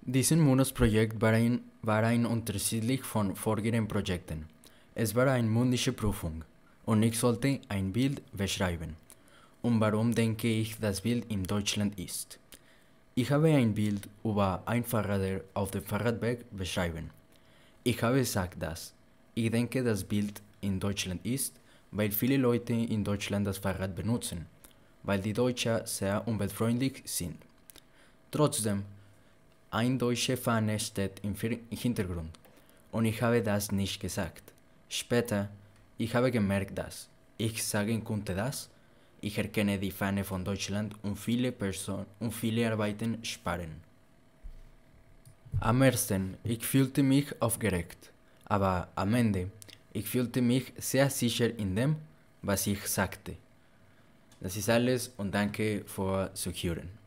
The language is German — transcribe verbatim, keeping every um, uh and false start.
Diesen Monatsprojekt war ein, war ein unterschiedlich von vorherigen Projekten. Es war eine mündliche Prüfung und ich sollte ein Bild beschreiben. Und warum denke ich, das Bild in Deutschland ist? Ich habe ein Bild über einen Fahrradler auf dem Fahrradweg beschrieben. Ich habe gesagt, dass ich denke, das Bild in Deutschland ist, weil viele Leute in Deutschland das Fahrrad benutzen, weil die Deutschen sehr umweltfreundlich sind. Trotzdem, eine deutsche Fahne steht im Hintergrund und ich habe das nicht gesagt. Später, ich habe gemerkt, dass ich sagen konnte, dass ich erkenne die Fahne von Deutschland und viele Personen und viele Arbeiten sparen. Am ersten, ich fühlte mich aufgeregt, aber am Ende, ich fühlte mich sehr sicher in dem, was ich sagte. Das ist alles und danke für Zuhören.